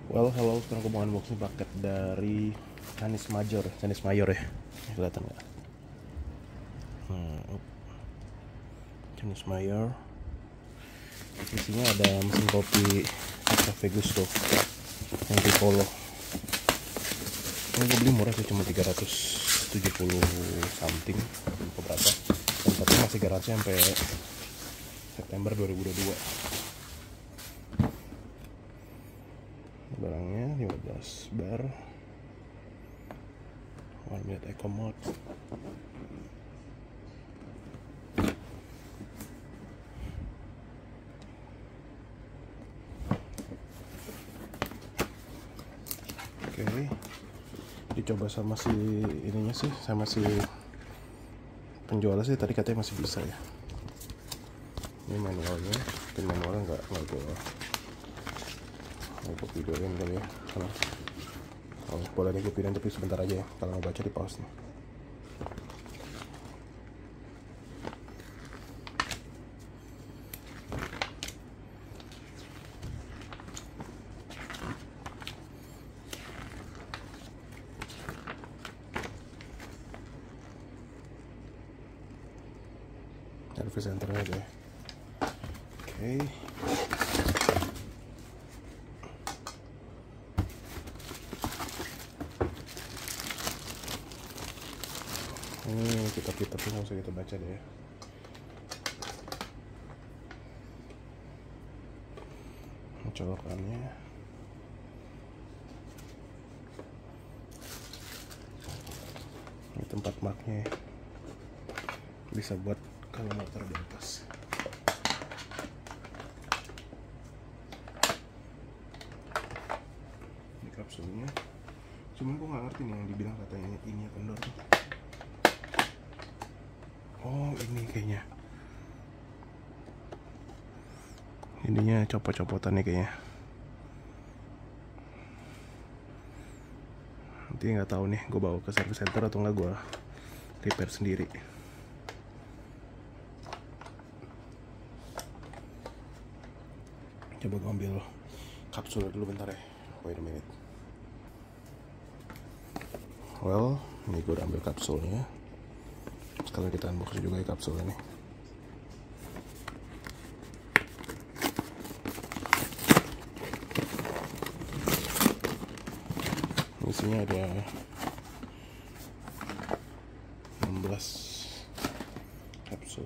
Well, halo, sekarang gue mau unboxing paket dari Canis Mayor ya. Kelihatan nggak? Canis Mayor. Isinya ada mesin kopi Cafe Gusto yang di Polo. Ini gue beli murah sih, cuma 370 something, lupa berapa. Dan tapi masih garansi sampai September 2022. Barangnya 15 bar, 1 minute eco mode. Oke, dicoba sama si ininya sih, sama si penjualnya sih tadi katanya masih bisa ya. Ini manualnya, pin manualnya nggak gue videoin kali ya, karena boleh nih gue pindahin tapi sebentar aja ya, kalau mau baca di pause nih. Service centernya aja ya. Oke. Ini kitab-kitab nggak usah kita baca deh ya. Colokannya ini tempat maknya, bisa buat kalau motor di atas. Ini kapsulnya, cuman gue nggak ngerti nih yang dibilang katanya ini kendor. Oh, ini kayaknya ininya copot-copotan nih kayaknya. Nanti nggak tahu nih gue bawa ke service center atau nggak gue repair sendiri. Coba gue ambil kapsul dulu bentar ya. Wait a minute. Well, ini gue udah ambil kapsulnya. Sekarang kita unboxing juga ya kapsul ini. Isinya ada 16 kapsul.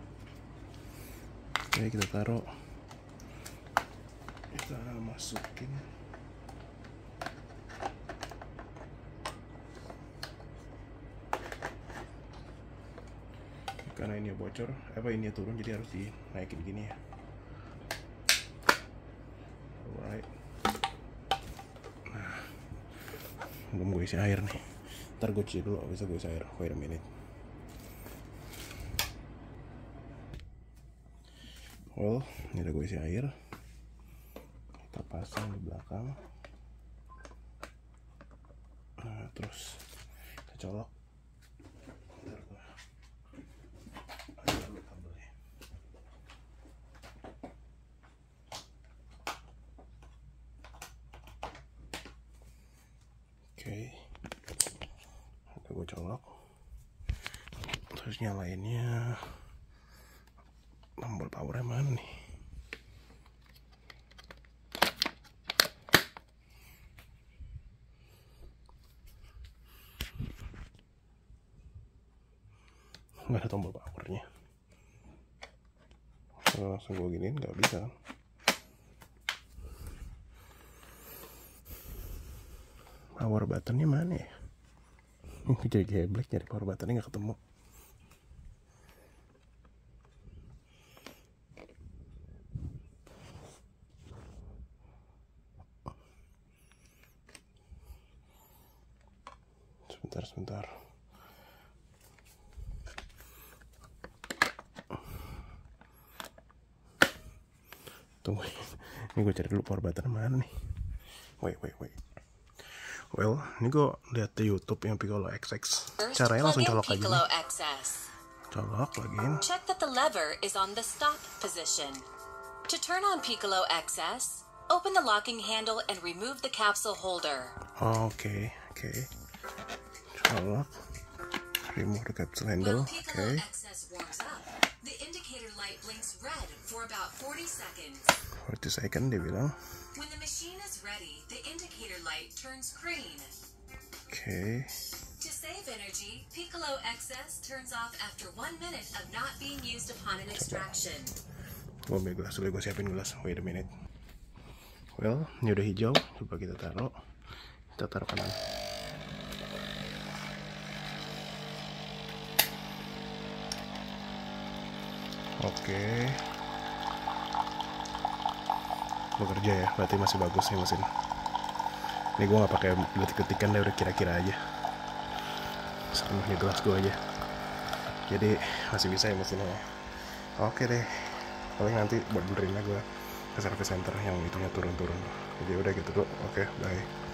Oke, kita taruh. Kita masukin. Karena ini bocor, ini turun, jadi harus dinaikin gini ya. Alright. Nah, belum gue isi air nih. Ntar gue cuci dulu, bisa gue isi air. Wait a minute. Well, ini udah gue isi air. Kita pasang di belakang. Nah, terus kita colok. Oke, udah gue colok. Terus nyalainnya, tombol powernya mana nih? Nggak ada tombol powernya. Langsung gue giniin nggak bisa. Power buttonnya mana ya? Jadi geblek, nyari power buttonnya nggak ketemu. Sebentar. Tunggu, ini gue cari dulu power button mana nih. Wait. Well, ini gue lihat di YouTube yang Piccolo XX. Caranya langsung colok aja nih. Colok, login. Check that the lever is on the stop position. To turn on Piccolo XS, Open the locking handle and remove the capsule holder. Oke. Colok. Remove the capsule handle. Oke. XS warms up, the indicator light blinks red for about 40 seconds. 40 second dia bilang. When the machine is ready, the indicator light turns green. Oke. To save energy, Piccolo XS turns off after 1 minute of not being used upon an extraction. Gue ambil gelas dulu, gue siapin gelas. Wait a minute. Well, ini udah hijau. Coba kita taruh. Kita taruh kanan. Oke. Bekerja ya, berarti masih bagus nih mesin. Ini gue nggak pakai detik-detikan deh, udah kira-kira aja. Sepenuhnya gelas gue aja. Jadi masih bisa ya mesinnya. Oke deh. Paling nanti buat benerin lah gue ke service center yang itunya turun-turun. Jadi udah gitu kok. Oke, bye.